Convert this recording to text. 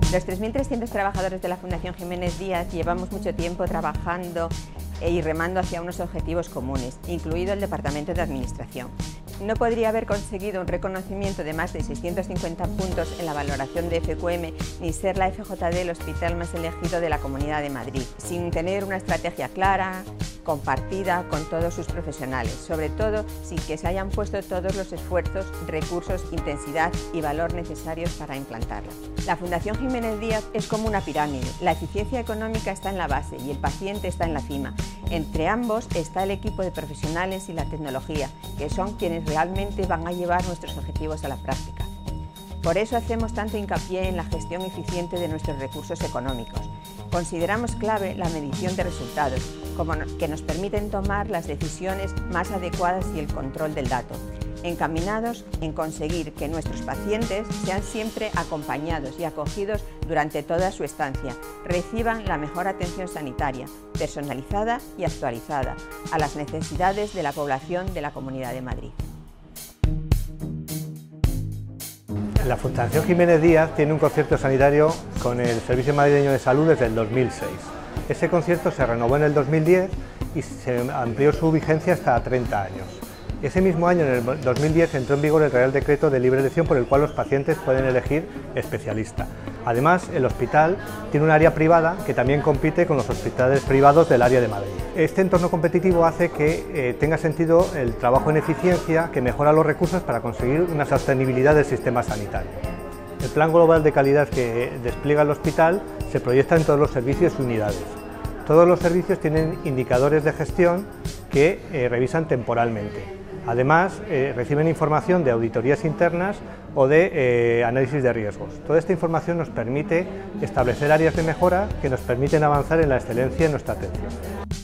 Los 3.300 trabajadores de la Fundación Jiménez Díaz llevamos mucho tiempo trabajando y remando hacia unos objetivos comunes, incluido el Departamento de Administración. No podría haber conseguido un reconocimiento de más de 650 puntos en la valoración de FQM ni ser la FJD el hospital más elegido de la Comunidad de Madrid, sin tener una estrategia clara, compartida con todos sus profesionales, sobre todo sin que se hayan puesto todos los esfuerzos, recursos, intensidad y valor necesarios para implantarla. La Fundación Jiménez Díaz es como una pirámide. La eficiencia económica está en la base y el paciente está en la cima. Entre ambos está el equipo de profesionales y la tecnología, que son quienes realmente van a llevar nuestros objetivos a la práctica. Por eso hacemos tanto hincapié en la gestión eficiente de nuestros recursos económicos. Consideramos clave la medición de resultados, que nos permiten tomar las decisiones más adecuadas y el control del dato, encaminados en conseguir que nuestros pacientes sean siempre acompañados y acogidos durante toda su estancia, reciban la mejor atención sanitaria, personalizada y actualizada, a las necesidades de la población de la Comunidad de Madrid. La Fundación Jiménez Díaz tiene un concierto sanitario con el Servicio Madrileño de Salud desde el 2006. Ese concierto se renovó en el 2010 y se amplió su vigencia hasta 30 años. Ese mismo año, en el 2010, entró en vigor el Real Decreto de libre elección por el cual los pacientes pueden elegir especialista. Además, el hospital tiene un área privada que también compite con los hospitales privados del área de Madrid. Este entorno competitivo hace que tenga sentido el trabajo en eficiencia, que mejora los recursos para conseguir una sostenibilidad del sistema sanitario. El plan global de calidad que despliega el hospital se proyecta en todos los servicios y unidades. Todos los servicios tienen indicadores de gestión que revisan temporalmente. Además, reciben información de auditorías internas o de análisis de riesgos. Toda esta información nos permite establecer áreas de mejora que nos permiten avanzar en la excelencia en nuestra atención.